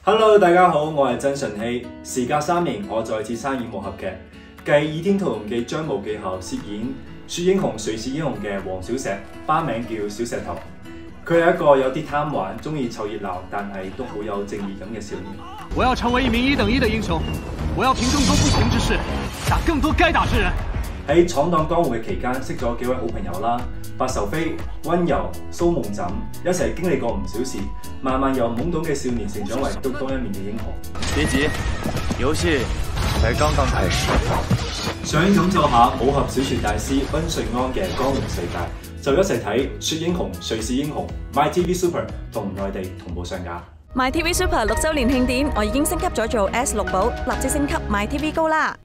Hello， 大家好，我係曾舜晞。時隔3年，我再次參演武俠劇，繼《倚天屠龍記》張無忌後，飾演《雪英雄誰是英雄》嘅黃小石，花名叫小石頭。佢係一個有啲貪玩、中意湊熱鬧，但係都好有正義感嘅少年。 我要成為一名1等1的英雄，我要憑更多不平之事，打更多該打之人。 喺闖蕩江湖嘅期間，識咗幾位好朋友啦，白愁飛、溫柔、蘇夢枕，一齊經歷過唔少事，慢慢由懵懂嘅少年成長為獨當一面嘅英雄。 別急，遊戲才剛剛開始。 想感受下武俠小說大師溫瑞安嘅江湖世界，就一齊睇《雪英雄誰是英雄》MyTV Super 同內地同步上架。 MyTV Super 6週年慶典，我已經升級咗做 S6 寶，立即升級 MyTV Go 啦！